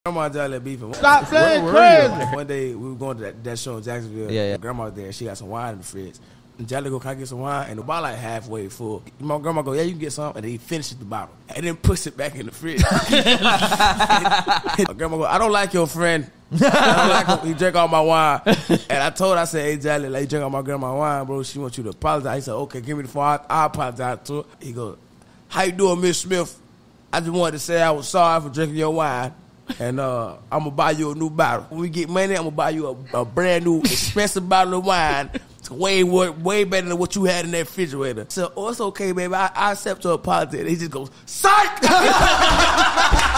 Grandma and Jolly beefing. Stop playing crazy. One day we were going to that show in Jacksonville. Yeah. Grandma was there. She got some wine in the fridge. And Jolly go, can I get some wine? And the bottle like halfway full. My grandma go, yeah, you can get some. And then he finishes the bottle. And then puts it back in the fridge. My grandma go, I don't like your friend. I don't like him. He drank all my wine. And I told her, I said, hey, Jolly, like, you drank all my grandma's wine, bro. She wants you to apologize. He said, okay, give me the phone. I apologize to her. He goes, how you doing, Miss Smith? I just wanted to say I was sorry for drinking your wine. And I'm going to buy you a new bottle. When we get money, I'm going to buy you a brand new expensive bottle of wine. It's way better than what you had in that refrigerator. So, it's okay, baby. I accept your apology. And he just goes, psych!